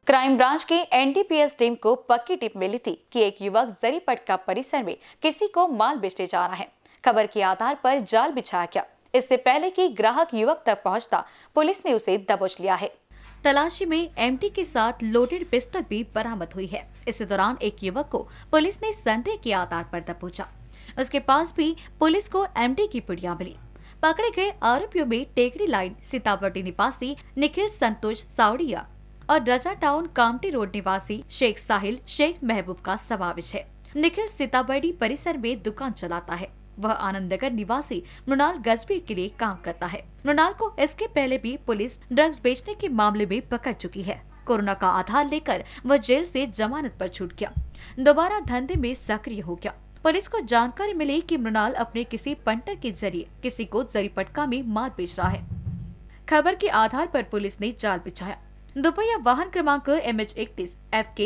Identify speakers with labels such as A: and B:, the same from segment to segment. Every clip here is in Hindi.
A: क्राइम ब्रांच की एनडीपीएस टीम को पक्की टिप मिली थी कि एक युवक जरीपटका परिसर में किसी को माल बेचने जा रहा है। खबर के आधार पर जाल बिछाया गया। इससे पहले कि ग्राहक युवक तक पहुंचता, पुलिस ने उसे दबोच लिया है। तलाशी में एमटी के साथ लोडेड पिस्टल भी बरामद हुई है। इसी दौरान एक युवक को पुलिस ने संदेह के आधार पर दबोचा। उसके पास भी पुलिस को एमटी की पुड़िया मिली। पकड़े गए आरोपियों में टेकरी लाइन सीताबर्डी निवासी निखिल संतोष सावड़िया और रजा टाउन कामटी रोड निवासी शेख साहिल शेख महबूब का समावेश है। निखिल सीताबर्डी परिसर में दुकान चलाता है। वह आनंद नगर निवासी मृणाल गजबी के लिए काम करता है। मृणाल को इसके पहले भी पुलिस ड्रग्स बेचने के मामले में पकड़ चुकी है। कोरोना का आधार लेकर वह जेल से जमानत पर छूट गया, दोबारा धंधे में सक्रिय हो गया। पुलिस को जानकारी मिली कि मृणाल अपने किसी पंटर के जरिए किसी को जरीपटका में माल बेच रहा है। खबर के आधार पर पुलिस ने जाल बिछाया। दोपहिया वाहन क्रमांक MH31 FK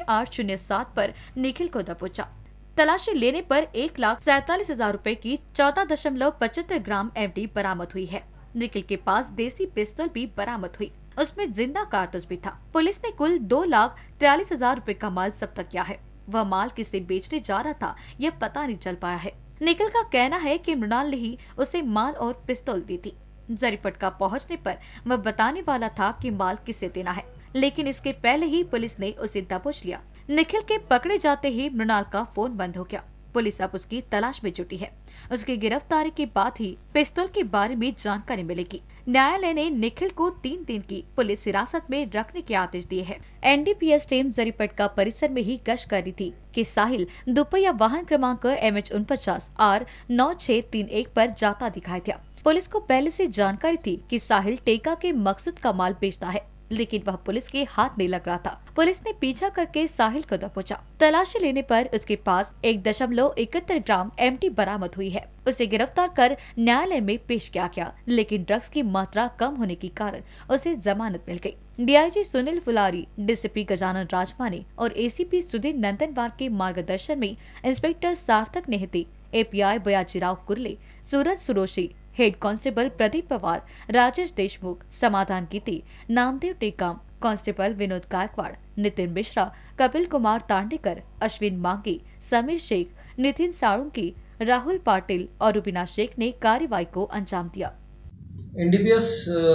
A: 6807 पर निखिल को दबोचा। तलाशी लेने पर 1,47,000 रूपए की 14.75 ग्राम MD बरामद हुई है। निखिल के पास देसी पिस्तौल भी बरामद हुई। उसमें जिंदा कारतूस भी था। पुलिस ने कुल 2,43,000 रूपए का माल जब्त किया है। वह माल किसे बेचने जा रहा था, यह पता नहीं चल पाया है। निखिल का कहना है कि मृणाल ने ही उसे माल और पिस्तौल दी थी। जरीपटका पहुंचने पर वह बताने वाला था कि माल किसे देना है, लेकिन इसके पहले ही पुलिस ने उसे दबोच लिया। निखिल के पकड़े जाते ही मृणाल का फोन बंद हो गया। पुलिस अब उसकी तलाश में जुटी है। उसकी गिरफ्तारी के बाद ही पिस्तौल के बारे में जानकारी मिलेगी। न्यायालय ने निखिल को 3 दिन की पुलिस हिरासत में रखने के आदेश दिए हैं। एनडीपीएस टीम जरीपटका परिसर में ही गश्त कर रही थी कि साहिल दोपहिया वाहन क्रमांक MH49 R 9631 पर जाता दिखाई दिया। पुलिस को पहले से जानकारी थी कि साहिल टेका के मकसूद का माल बेचता है, लेकिन वह पुलिस के हाथ नहीं लग रहा था। पुलिस ने पीछा करके साहिल को दबोचा। तलाशी लेने पर उसके पास 1.71 ग्राम MT बरामद हुई है। उसे गिरफ्तार कर न्यायालय में पेश किया गया, लेकिन ड्रग्स की मात्रा कम होने के कारण उसे जमानत मिल गई। डीआईजी सुनील फुलारी, डीसीपी गजानन राजमानी और ACP सुधीर नंदनवार के मार्गदर्शन में inspector Sarthak Nehti, API Bayajirao Kurle, Suraj Suroshi, head constable Pradeep Pawar, Rajesh Deshmukh, Samadhan Geeti, Namdev Tekam, constable Vinod Gaikwad, Nitin Mishra, Kapil Kumar Tandekar, Ashwin Mangi, Sameer Sheikh, Nitin Salunkhe, Rahul Patil और रुबीना शेख ने कार्रवाई को अंजाम दिया।
B: एनडीपीएस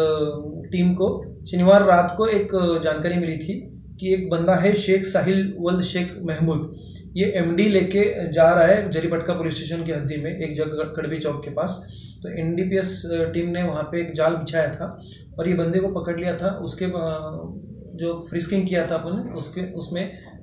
B: टीम को शनिवार रात को एक जानकारी मिली थी कि एक बंदा है शेख साहिल वल्द शेख महमूद, ये MD लेके जा रहा है जरीपटका पुलिस स्टेशन की हद्दी में एक जगह कड़वी चौक के पास। तो एनडीपीएस टीम ने वहाँ पे एक जाल बिछाया था और ये बंदे को पकड़ लिया था। उसके जो फ्रिस्किंग किया था अपन उसमें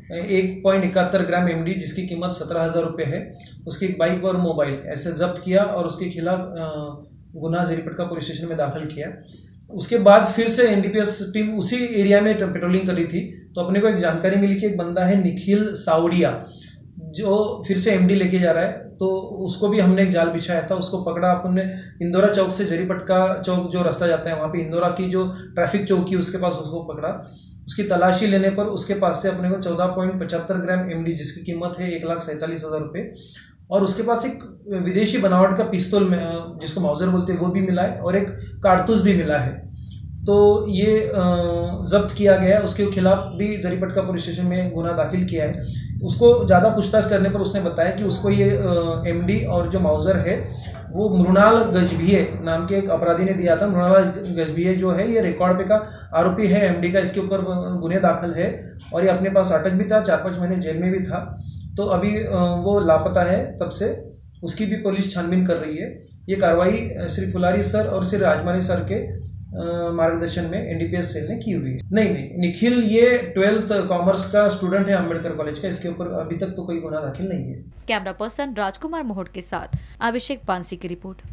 B: 1.71 ग्राम MD जिसकी कीमत 17,000 रुपये है, उसकी एक बाइक और मोबाइल ऐसे जब्त किया और उसके खिलाफ गुना जरीपटका पुलिस स्टेशन में दाखिल किया। उसके बाद फिर से एनडीपीएस टीम उसी एरिया में पेट्रोलिंग कर रही थी, तो अपने को एक जानकारी मिली कि एक बंदा है निखिल सावड़िया जो फिर से MD लेके जा रहा है। तो उसको भी हमने एक जाल बिछाया था। उसको पकड़ा अपन ने इंदौरा चौक से जरीपटका चौक जो रास्ता जाता है वहाँ पे इंदौरा की जो ट्रैफिक चौकी है उसके पास उसको पकड़ा। उसकी तलाशी लेने पर उसके पास से अपने को 14.75 ग्राम MD जिसकी कीमत है 1,47,000 रुपये और उसके पास एक विदेशी बनावट का पिस्तौल जिसको माउजर बोलते हैं वो भी मिला है और एक कारतूस भी मिला है। तो ये जब्त किया गया। उसके खिलाफ भी जरीपटका पुलिस स्टेशन में गुना दाखिल किया है। उसको ज़्यादा पूछताछ करने पर उसने बताया कि उसको ये MD और जो माउजर है वो मृणाल गजभिये नाम के एक अपराधी ने दिया था। मृणाल गजभिये जो है ये रिकॉर्ड पे का आरोपी है MD का, इसके ऊपर गुने दाखिल है और ये अपने पास अटक भी था, 4-5 महीने जेल में भी था। तो अभी वो लापता है, तब से उसकी भी पुलिस छानबीन कर रही है। ये कार्रवाई श्री फुलारी सर और श्री राजमानी सर के मार्गदर्शन में एनडीपीएस सेल ने की हुई है। नहीं, निखिल ये 12th कॉमर्स का स्टूडेंट है अम्बेडकर कॉलेज का। इसके ऊपर अभी तक तो कोई गुना दाखिल नहीं है।
A: कैमरा पर्सन राजकुमार मोहट के साथ अभिषेक पांसी की रिपोर्ट।